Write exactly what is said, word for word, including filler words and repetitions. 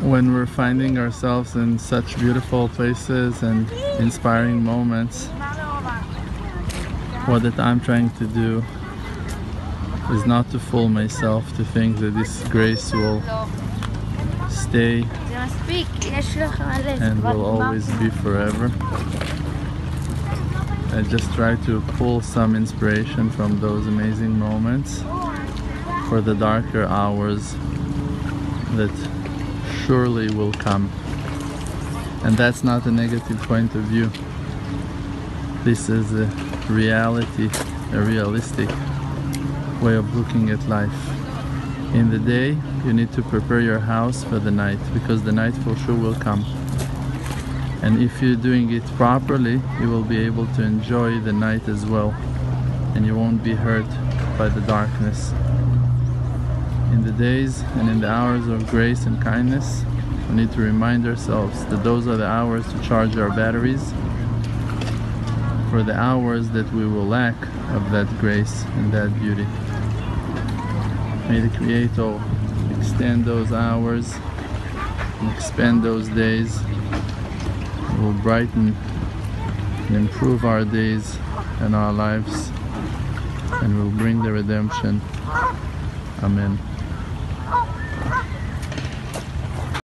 when we're finding ourselves in such beautiful places and inspiring moments, what that I'm trying to do is not to fool myself to think that this grace will stay and will always be forever. I just try to pull some inspiration from those amazing moments for the darker hours that surely will come. And that's not a negative point of view. This is a reality, a realistic way of looking at life. In the day, you need to prepare your house for the night, because the night for sure will come. And if you're doing it properly, you will be able to enjoy the night as well, and you won't be hurt by the darkness. In the days and in the hours of grace and kindness, we need to remind ourselves that those are the hours to charge our batteries for the hours that we will lack of that grace and that beauty. May the Creator extend those hours and expand those days. It will brighten and improve our days and our lives, and will bring the redemption. Amen.